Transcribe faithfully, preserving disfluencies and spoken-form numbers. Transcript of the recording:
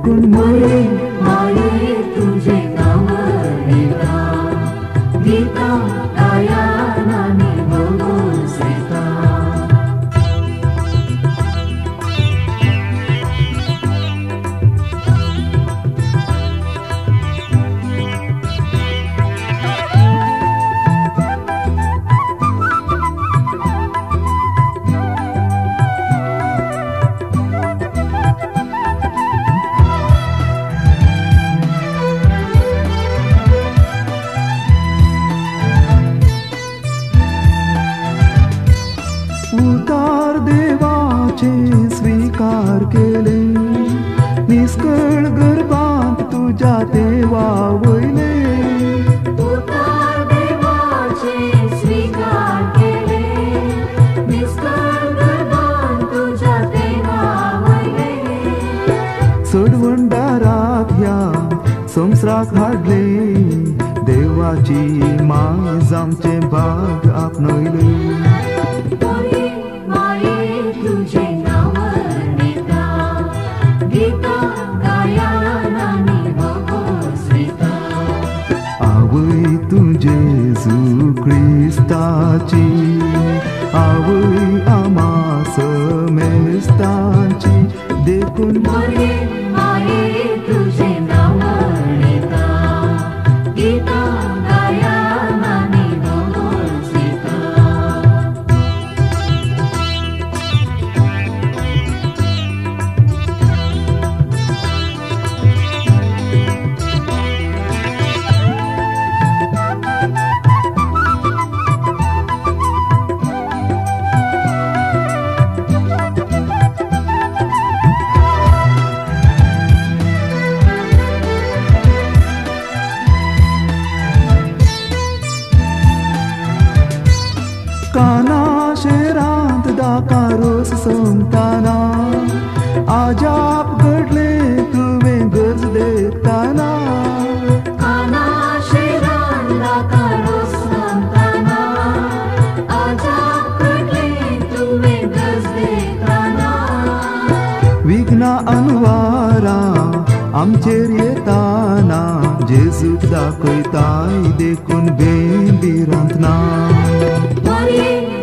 देखून मोरे माये तुझे नाव घेता, गीता गायनाने बघूसेता. उतार देवाचे स्वीकार केले, निष्कळ गर्भांत तुझ्या देवा वयले. उतार देवाचे स्वीकार केले, निष्कळ गर्भांत तुझ्या देवा वयले. सडवंडाराक ह्या संवसाराक हाडले, देवाची माय जावचे भाग आपणयले. मोरे माये तुझे नाव घेता, गीता गायनाने बघूसेता. आवय तुझे जेजू ख्रिस्ताची, आवय आमा समेस्ताची. देखून मोरे माये तुझे नाव घेता, गीता गायनाने बघूसेता. काना शेरांत दाकारोस सोमताना, आजाप घडले तुवें गरज देखताना. काना शेरान दाकारोस सोमताना, आजाप घडले तुवें गरज देखताना. विघ्ना अनवारा आमचेर येताना, जेजूक दाखयताय देखून बेंबीरांत ना. मोरे